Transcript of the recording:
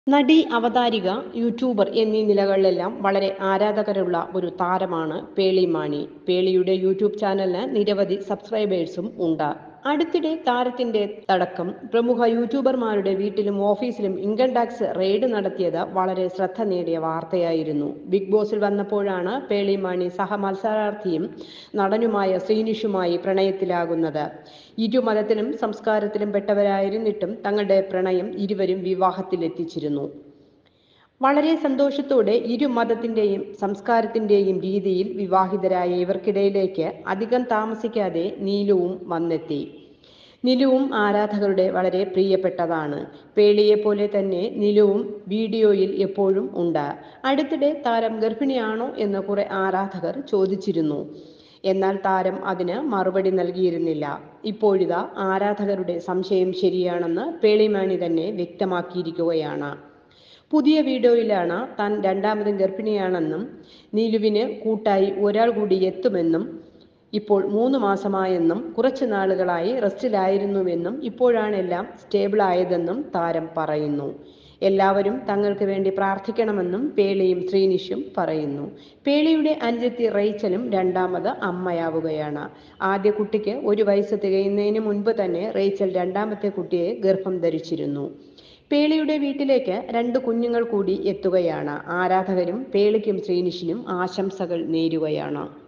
നടി, അവതാരിക, യൂട്യൂബർ എന്നീ നിലകളിലെല്ലാം വളരെ ആരാധകരുള്ള ഒരു താരമാണ് പേളി മാണി. പേളിയുടെ യൂട്യൂബ് ചാനലിന് നിരവധി സബ്സ്ക്രൈബേഴ്സും ഉണ്ട്. അടുത്തിടെ താരത്തിന്റെ അടക്കം പ്രമുഖ യൂട്യൂബർമാരുടെ വീട്ടിലും ഓഫീസിലും ഇൻകം ടാക്സ് റെയ്ഡ് നടത്തിയത് വളരെ ശ്രദ്ധ നേടിയ വാർത്തയായിരുന്നു. ബിഗ് ബോസിൽ വന്നപ്പോഴാണ് പേളി മാണി സഹമത്സരാർത്ഥിയും നടനുമായ ശ്രീനിഷുമായി പ്രണയത്തിലാകുന്നത്. ഇരുമതത്തിലും സംസ്കാരത്തിലും പെട്ടവരായിരുന്നിട്ടും തങ്ങളുടെ പ്രണയം ഇരുവരും വിവാഹത്തിലെത്തിച്ചിരുന്നു. വളരെ സന്തോഷത്തോടെ ഇരു മതത്തിന്റെയും സംസ്കാരത്തിന്റെയും രീതിയിൽ വിവാഹിതരായ ഇവർക്കിടയിലേക്ക് അധികം താമസിക്കാതെ നീലുവും വന്നെത്തി. നിലുവും ആരാധകരുടെ വളരെ പ്രിയപ്പെട്ടതാണ്. പേളിയെ പോലെ തന്നെ നിലുവും വീഡിയോയിൽ എപ്പോഴും ഉണ്ട്. അടുത്തിടെ താരം ഗർഭിണിയാണോ എന്ന് കുറെ ആരാധകർ ചോദിച്ചിരുന്നു. എന്നാൽ താരം അതിന് മറുപടി നൽകിയിരുന്നില്ല. ഇപ്പോഴിതാ ആരാധകരുടെ സംശയം ശരിയാണെന്ന് പേളി മാണി തന്നെ വ്യക്തമാക്കിയിരിക്കുകയാണ്. പുതിയ വീഡിയോയിലാണ് താൻ രണ്ടാമതും ഗർഭിണിയാണെന്നും നീലുവിന് കൂട്ടായി ഒരാൾ കൂടി എത്തുമെന്നും ഇപ്പോൾ 3 മാസമായെന്നും കുറച്ചു നാളുകളായി റെസ്റ്റിലായിരുന്നുവെന്നും ഇപ്പോഴാണ് എല്ലാം സ്റ്റേബിൾ ആയതെന്നും താരം പറയുന്നു. എല്ലാവരും തങ്ങൾക്ക് വേണ്ടി പ്രാർത്ഥിക്കണമെന്നും പേളിയും ശ്രീനിഷും പറയുന്നു. പേളിയുടെ അനുജത്തി റേച്ചലും രണ്ടാമത് അമ്മയാവുകയാണ്. ആദ്യ കുട്ടിക്ക് 1 വയസ്സ് തികയുന്നതിന് മുൻപ് തന്നെ റേച്ചൽ രണ്ടാമത്തെ കുട്ടിയെ ഗർഭം ധരിച്ചിരുന്നു. പേളിയുടെ വീട്ടിലേക്ക് 2 കുഞ്ഞുങ്ങൾ കൂടി എത്തുകയാണ്. ആരാധകരും പേളിക്കും ശ്രീനിഷിനും ആശംസകൾ നേരുകയാണ്.